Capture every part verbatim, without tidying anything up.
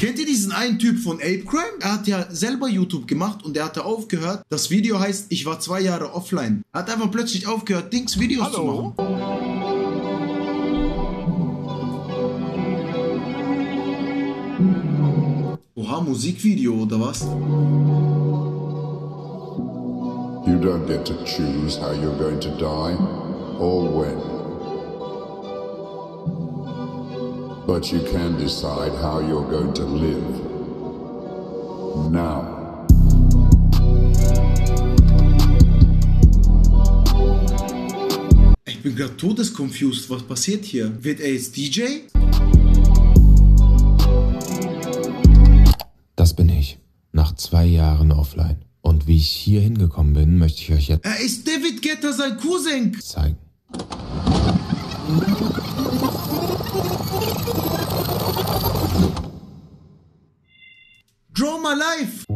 Kennt ihr diesen einen Typ von Apecrime? Er hat ja selber YouTube gemacht und er hatte aufgehört. Das Video heißt, ich war zwei Jahre offline. Er hat einfach plötzlich aufgehört, Dings Videos Hallo? zu machen. Oha, Musikvideo oder was? You don't get to choose how you're going to die or when. But you can decide how you're going to live. Now. Ich bin gerade todesconfused. Was passiert hier? Wird er jetzt D J? Das bin ich. Nach zwei Jahren offline. Und wie ich hier hingekommen bin, möchte ich euch jetzt... Er ist David Guetta, sein Cousin! ...zeigen. Draw my life!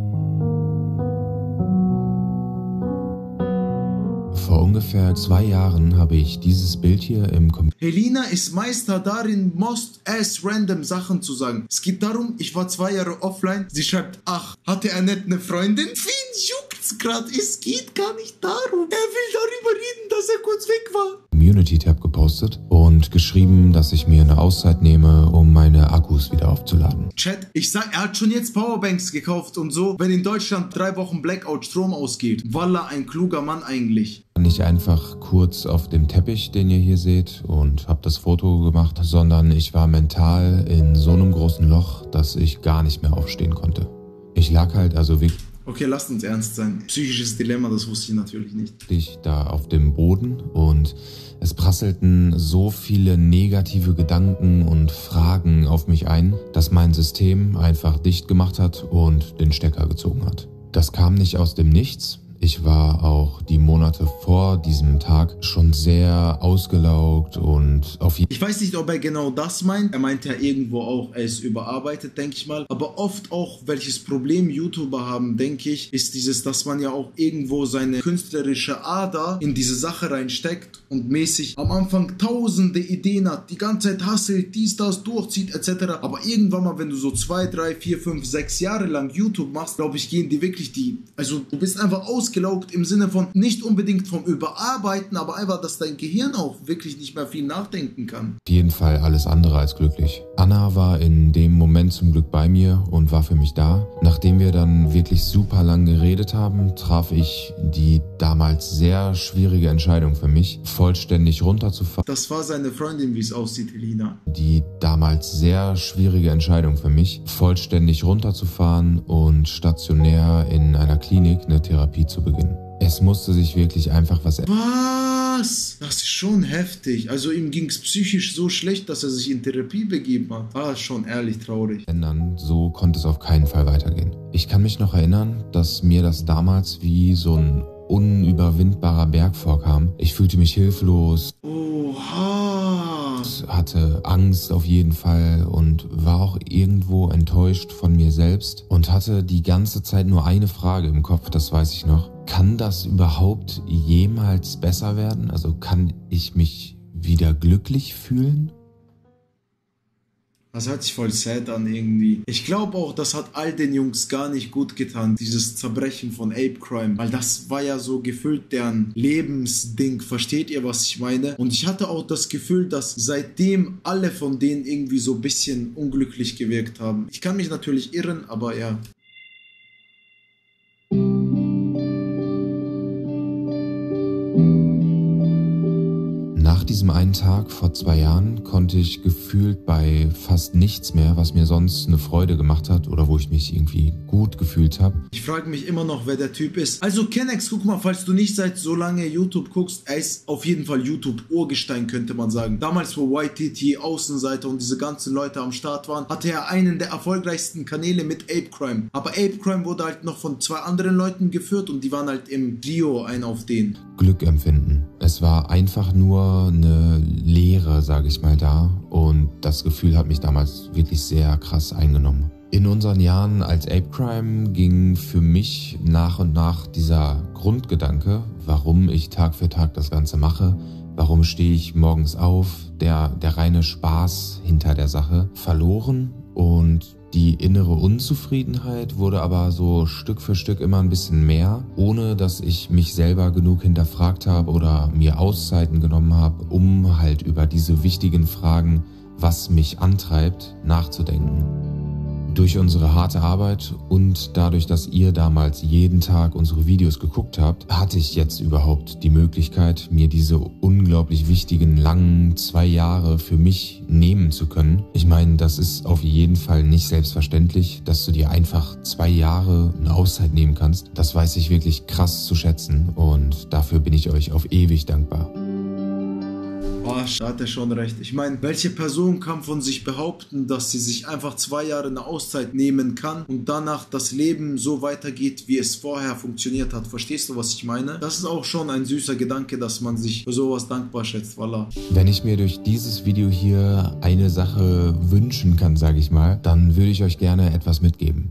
Vor ungefähr zwei Jahren habe ich dieses Bild hier im Computer... Helena ist Meister darin, most ass random Sachen zu sagen. Es geht darum, ich war zwei Jahre offline. Sie schreibt, ach, hatte er nicht eine Freundin? Wen juckt's grad? Es geht gar nicht darum. Er will darüber reden, dass er kurz weg war. Community-Tab gepostet und geschrieben, dass ich mir eine Auszeit nehme, um meine Akkus wieder aufzuladen. Chat, ich sag, er hat schon jetzt Powerbanks gekauft und so, wenn in Deutschland drei Wochen Blackout Strom ausgeht. Wallah, ein kluger Mann eigentlich. Nicht einfach kurz auf dem Teppich, den ihr hier seht, und habe das Foto gemacht, sondern ich war mental in so einem großen Loch, dass ich gar nicht mehr aufstehen konnte. Ich lag halt also wirklich... Okay, lasst uns ernst sein. Psychisches Dilemma, das wusste ich natürlich nicht. Da auf dem Boden und es prasselten so viele negative Gedanken und Fragen auf mich ein, dass mein System einfach dicht gemacht hat und den Stecker gezogen hat. Das kam nicht aus dem Nichts. Ich war auch die Monate vor diesem Tag schon sehr ausgelaugt und auf jeden Ich weiß nicht, ob er genau das meint. Er meint ja irgendwo auch, er ist überarbeitet, denke ich mal. Aber oft auch, welches Problem YouTuber haben, denke ich, ist dieses, dass man ja auch irgendwo seine künstlerische Ader in diese Sache reinsteckt und mäßig am Anfang tausende Ideen hat, die ganze Zeit hasselt, dies, das, durchzieht et cetera. Aber irgendwann mal, wenn du so zwei, drei, vier, fünf, sechs Jahre lang YouTube machst, glaube ich, gehen die wirklich die... Also du bist einfach aus ausgelaugt im Sinne von nicht unbedingt vom Überarbeiten, aber einfach, dass dein Gehirn auch wirklich nicht mehr viel nachdenken kann. Auf jeden Fall alles andere als glücklich. Anna war in dem Moment zum Glück bei mir und war für mich da. Nachdem wir dann wirklich super lang geredet haben, traf ich die damals sehr schwierige Entscheidung für mich, vollständig runterzufahren. Das war seine Freundin, wie es aussieht, Helena. Die damals sehr schwierige Entscheidung für mich, vollständig runterzufahren und stationär in einer Klinik eine Therapie zu beginnen. Es musste sich wirklich einfach was ändern. Was? Das ist schon heftig. Also ihm ging es psychisch so schlecht, dass er sich in Therapie begeben hat. Ah, schon ehrlich traurig. Ändern, so konnte es auf keinen Fall weitergehen. Ich kann mich noch erinnern, dass mir das damals wie so ein unüberwindbarer Berg vorkam. Ich fühlte mich hilflos. Oha. Hatte Angst auf jeden Fall und war auch irgendwo enttäuscht von mir selbst und hatte die ganze Zeit nur eine Frage im Kopf, das weiß ich noch. Kann das überhaupt jemals besser werden? Also kann ich mich wieder glücklich fühlen? Das hört sich voll sad an irgendwie. Ich glaube auch, das hat all den Jungs gar nicht gut getan, dieses Zerbrechen von Apecrime. Weil das war ja so gefühlt deren Lebensding. Versteht ihr, was ich meine? Und ich hatte auch das Gefühl, dass seitdem alle von denen irgendwie so ein bisschen unglücklich gewirkt haben. Ich kann mich natürlich irren, aber ja. Nach diesem einen Tag vor zwei Jahren konnte ich gefühlt bei fast nichts mehr, was mir sonst eine Freude gemacht hat oder wo ich mich irgendwie gut gefühlt habe. Ich frage mich immer noch, wer der Typ ist. Also Kennex, guck mal, falls du nicht seit so lange YouTube guckst, er ist auf jeden Fall YouTube-Urgestein, könnte man sagen. Damals, wo Y T T, Außenseiter und diese ganzen Leute am Start waren, hatte er einen der erfolgreichsten Kanäle mit Apecrime. Aber Apecrime wurde halt noch von zwei anderen Leuten geführt und die waren halt im Trio ein auf den. Glück empfinden. Es war einfach nur eine Leere, sage ich mal, da und das Gefühl hat mich damals wirklich sehr krass eingenommen. In unseren Jahren als Apecrime ging für mich nach und nach dieser Grundgedanke, warum ich Tag für Tag das Ganze mache, warum stehe ich morgens auf, der, der reine Spaß hinter der Sache, verloren und Die innere Unzufriedenheit wurde aber so Stück für Stück immer ein bisschen mehr, ohne dass ich mich selber genug hinterfragt habe oder mir Auszeiten genommen habe, um halt über diese wichtigen Fragen, was mich antreibt, nachzudenken. Durch unsere harte Arbeit und dadurch, dass ihr damals jeden Tag unsere Videos geguckt habt, hatte ich jetzt überhaupt die Möglichkeit, mir diese unglaublich wichtigen, langen zwei Jahre für mich nehmen zu können. Ich meine, das ist auf jeden Fall nicht selbstverständlich, dass du dir einfach zwei Jahre eine Auszeit nehmen kannst. Das weiß ich wirklich krass zu schätzen und dafür bin ich euch auf ewig dankbar. Oh, da hat er schon recht. Ich meine, welche Person kann von sich behaupten, dass sie sich einfach zwei Jahre eine Auszeit nehmen kann und danach das Leben so weitergeht, wie es vorher funktioniert hat? Verstehst du, was ich meine? Das ist auch schon ein süßer Gedanke, dass man sich für sowas dankbar schätzt. Voilà. Wenn ich mir durch dieses Video hier eine Sache wünschen kann, sage ich mal, dann würde ich euch gerne etwas mitgeben.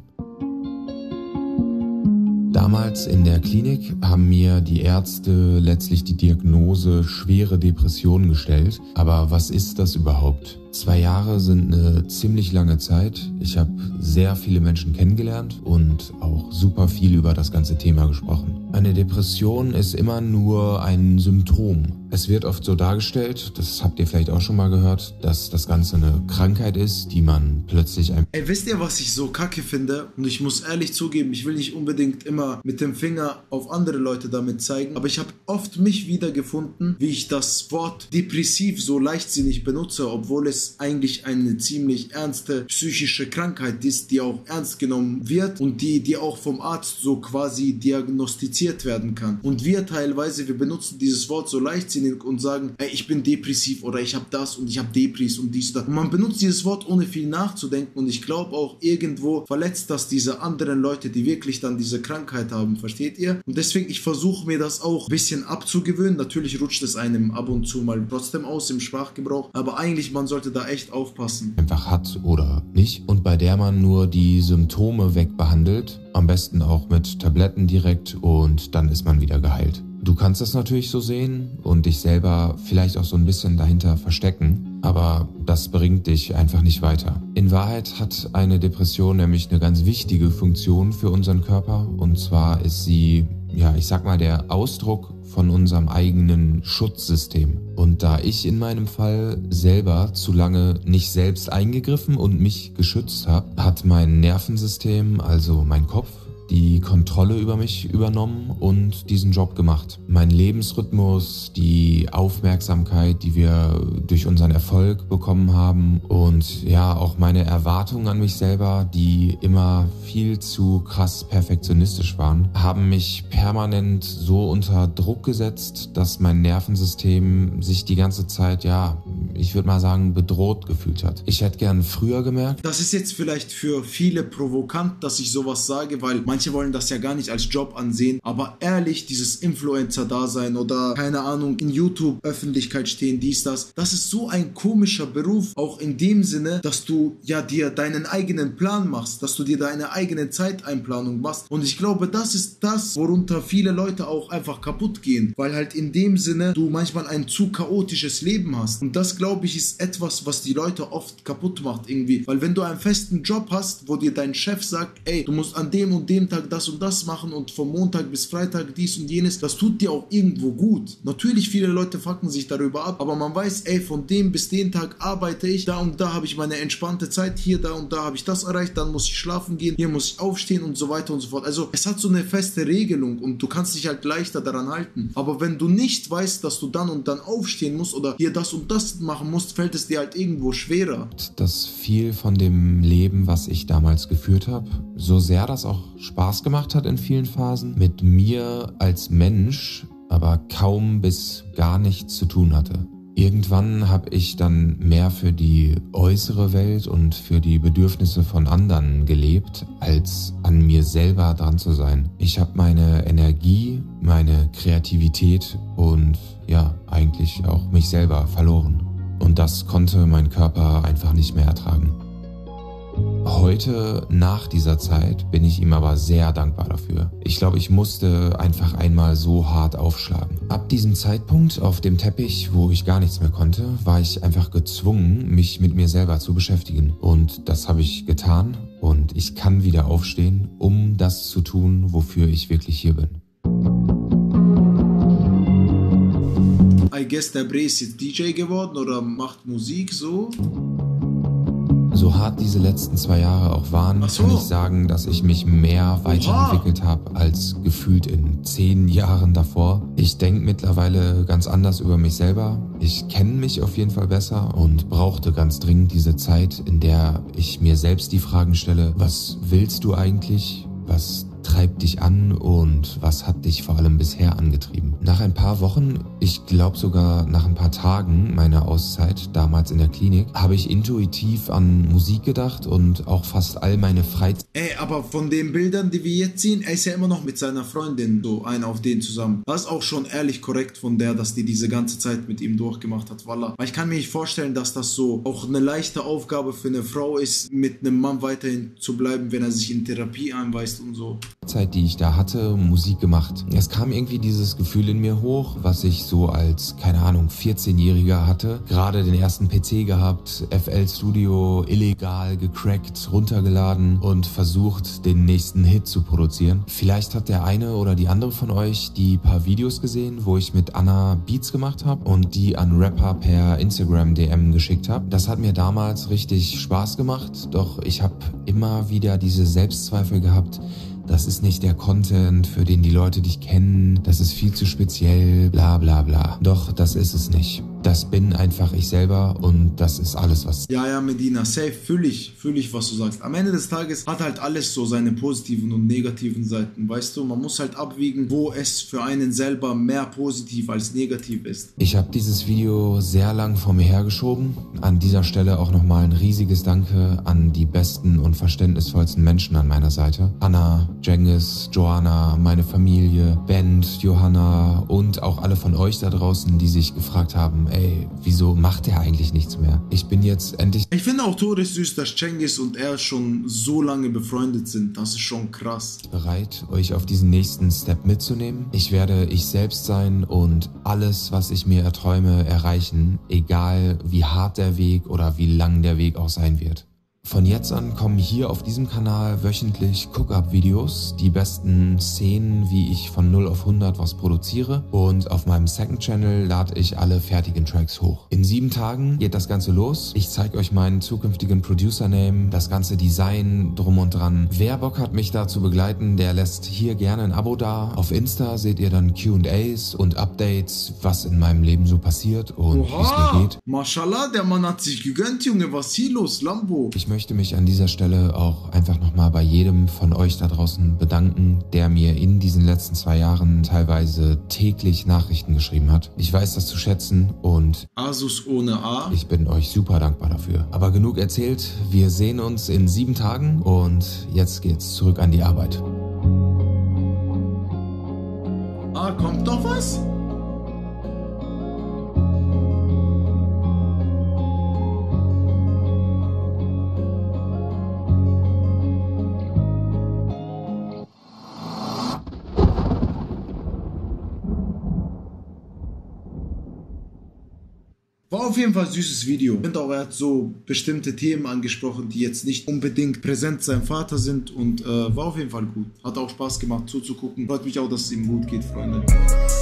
Damals in der Klinik haben mir die Ärzte letztlich die Diagnose schwere Depression gestellt. Aber was ist das überhaupt? Zwei Jahre sind eine ziemlich lange Zeit. Ich habe sehr viele Menschen kennengelernt und auch super viel über das ganze Thema gesprochen. Eine Depression ist immer nur ein Symptom. Es wird oft so dargestellt, das habt ihr vielleicht auch schon mal gehört, dass das Ganze eine Krankheit ist, die man plötzlich... ein Ey, wisst ihr, was ich so kacke finde? Und ich muss ehrlich zugeben, ich will nicht unbedingt immer mit dem Finger auf andere Leute damit zeigen, aber ich habe oft mich wiedergefunden, wie ich das Wort depressiv so leichtsinnig benutze, obwohl es eigentlich eine ziemlich ernste psychische Krankheit ist, die auch ernst genommen wird und die, die auch vom Arzt so quasi diagnostiziert werden kann. Und wir teilweise, wir benutzen dieses Wort so leichtsinnig und sagen, ey, ich bin depressiv oder ich habe das und ich habe Depris und dies und das. Und man benutzt dieses Wort ohne viel nachzudenken und ich glaube auch irgendwo verletzt das diese anderen Leute, die wirklich dann diese Krankheit haben, versteht ihr? Und deswegen, ich versuche mir das auch ein bisschen abzugewöhnen. Natürlich rutscht es einem ab und zu mal trotzdem aus im Sprachgebrauch, aber eigentlich, man sollte da echt aufpassen. Einfach hat oder nicht und bei der man nur die Symptome wegbehandelt, am besten auch mit Tabletten direkt und dann ist man wieder geheilt. Du kannst das natürlich so sehen und dich selber vielleicht auch so ein bisschen dahinter verstecken, aber das bringt dich einfach nicht weiter. In Wahrheit hat eine Depression nämlich eine ganz wichtige Funktion für unseren Körper und zwar ist sie, ja, ich sag mal, der Ausdruck von unserem eigenen Schutzsystem. Und da ich in meinem Fall selber zu lange nicht selbst eingegriffen und mich geschützt habe, hat mein Nervensystem, also mein Kopf, die Kontrolle über mich übernommen und diesen Job gemacht. Mein Lebensrhythmus, die Aufmerksamkeit, die wir durch unseren Erfolg bekommen haben und ja, auch meine Erwartungen an mich selber, die immer viel zu krass perfektionistisch waren, haben mich permanent so unter Druck gesetzt, dass mein Nervensystem sich die ganze Zeit, ja, ich würde mal sagen, bedroht gefühlt hat. Ich hätte gern früher gemerkt. Das ist jetzt vielleicht für viele provokant, dass ich sowas sage, weil manche wollen das ja gar nicht als Job ansehen, aber ehrlich, dieses Influencer-Dasein oder, keine Ahnung, in YouTube Öffentlichkeit stehen, dies, das, das ist so ein komischer Beruf, auch in dem Sinne, dass du ja dir deinen eigenen Plan machst, dass du dir deine eigene Zeiteinplanung machst und ich glaube, das ist das, worunter viele Leute auch einfach kaputt gehen, weil halt in dem Sinne du manchmal ein zu chaotisches Leben hast und das, glaube ich, ist etwas, was die Leute oft kaputt macht irgendwie, weil wenn du einen festen Job hast, wo dir dein Chef sagt, ey, du musst an dem und dem Tag das und das machen und von Montag bis Freitag dies und jenes, das tut dir auch irgendwo gut. Natürlich, viele Leute fucken sich darüber ab, aber man weiß, ey, von dem bis den Tag arbeite ich, da und da habe ich meine entspannte Zeit, hier, da und da habe ich das erreicht, dann muss ich schlafen gehen, hier muss ich aufstehen und so weiter und so fort. Also es hat so eine feste Regelung und du kannst dich halt leichter daran halten. Aber wenn du nicht weißt, dass du dann und dann aufstehen musst oder hier das und das machen musst, fällt es dir halt irgendwo schwerer. Das viel von dem Leben, was ich damals geführt habe, so sehr das auch Spaß gemacht hat in vielen Phasen, mit mir als Mensch aber kaum bis gar nichts zu tun hatte. Irgendwann habe ich dann mehr für die äußere Welt und für die Bedürfnisse von anderen gelebt, als an mir selber dran zu sein. Ich habe meine Energie, meine Kreativität und ja, eigentlich auch mich selber verloren. Und das konnte mein Körper einfach nicht mehr ertragen. Heute, nach dieser Zeit, bin ich ihm aber sehr dankbar dafür. Ich glaube, ich musste einfach einmal so hart aufschlagen. Ab diesem Zeitpunkt auf dem Teppich, wo ich gar nichts mehr konnte, war ich einfach gezwungen, mich mit mir selber zu beschäftigen. Und das habe ich getan und ich kann wieder aufstehen, um das zu tun, wofür ich wirklich hier bin. I guess der Bre ist jetzt D J geworden oder macht Musik so? So hart diese letzten zwei Jahre auch waren, Ach so. kann ich sagen, dass ich mich mehr weiterentwickelt habe als gefühlt in zehn Jahren davor. Ich denke mittlerweile ganz anders über mich selber. Ich kenne mich auf jeden Fall besser und brauchte ganz dringend diese Zeit, in der ich mir selbst die Fragen stelle, was willst du eigentlich? Was treibt dich an und was hat dich vor allem bisher angetrieben? Nach ein paar Wochen, ich glaube sogar nach ein paar Tagen meiner Auszeit, damals in der Klinik, habe ich intuitiv an Musik gedacht und auch fast all meine Freizeit. Ey, aber von den Bildern, die wir jetzt sehen, er ist ja immer noch mit seiner Freundin so einer auf den zusammen. Das ist auch schon ehrlich korrekt von der, dass die diese ganze Zeit mit ihm durchgemacht hat, Wallah. Weil ich kann mir nicht vorstellen, dass das so auch eine leichte Aufgabe für eine Frau ist, mit einem Mann weiterhin zu bleiben, wenn er sich in Therapie einweist und so. Zeit, die ich da hatte, Musik gemacht. Es kam irgendwie dieses Gefühl in mir hoch, was ich so als, keine Ahnung, vierzehnjähriger hatte. Gerade den ersten P C gehabt, F L Studio illegal gecrackt, runtergeladen und versucht, den nächsten Hit zu produzieren. Vielleicht hat der eine oder die andere von euch die paar Videos gesehen, wo ich mit Anna Beats gemacht habe und die an Rapper per Instagram D M geschickt habe. Das hat mir damals richtig Spaß gemacht, doch ich habe immer wieder diese Selbstzweifel gehabt. Das ist nicht der Content, für den die Leute dich kennen. Das ist viel zu speziell, bla bla bla. Doch, das ist es nicht. Das bin einfach ich selber und das ist alles, was... Ja, ja, Medina, safe, fühle ich, fühle ich, was du sagst. Am Ende des Tages hat halt alles so seine positiven und negativen Seiten, weißt du? Man muss halt abwiegen, wo es für einen selber mehr positiv als negativ ist. Ich habe dieses Video sehr lang vor mir hergeschoben. An dieser Stelle auch nochmal ein riesiges Danke an die besten und verständnisvollsten Menschen an meiner Seite. Anna, Cengiz, Joanna, meine Familie, Bent, Johanna und auch alle von euch da draußen, die sich gefragt haben, ey, wieso macht er eigentlich nichts mehr? Ich bin jetzt endlich... Ich finde auch todessüß, dass Cengiz und er schon so lange befreundet sind. Das ist schon krass. Bereit, euch auf diesen nächsten Step mitzunehmen. Ich werde ich selbst sein und alles, was ich mir erträume, erreichen, egal wie hart der Weg oder wie lang der Weg auch sein wird. Von jetzt an kommen hier auf diesem Kanal wöchentlich Cook-Up-Videos, die besten Szenen, wie ich von null auf hundert was produziere, und auf meinem Second Channel lade ich alle fertigen Tracks hoch. In sieben Tagen geht das Ganze los. Ich zeige euch meinen zukünftigen Producer-Name, das ganze Design drum und dran. Wer Bock hat, mich da zu begleiten, der lässt hier gerne ein Abo da. Auf Insta seht ihr dann Q und A's und Updates, was in meinem Leben so passiert und wie es mir geht. Mashallah, der Mann hat sich gegönnt, Junge, was hier los, Lambo? Ich möchte mich an dieser Stelle auch einfach nochmal bei jedem von euch da draußen bedanken, der mir in diesen letzten zwei Jahren teilweise täglich Nachrichten geschrieben hat. Ich weiß das zu schätzen und Asus ohne A. Ich bin euch super dankbar dafür. Aber genug erzählt, wir sehen uns in sieben Tagen und jetzt geht's zurück an die Arbeit. Ah, kommt doch was? War auf jeden Fall ein süßes Video. Ich finde auch, er hat so bestimmte Themen angesprochen, die jetzt nicht unbedingt präsent sein Vater sind und äh, war auf jeden Fall gut. Hat auch Spaß gemacht zuzugucken. Freut mich auch, dass es ihm gut geht, Freunde.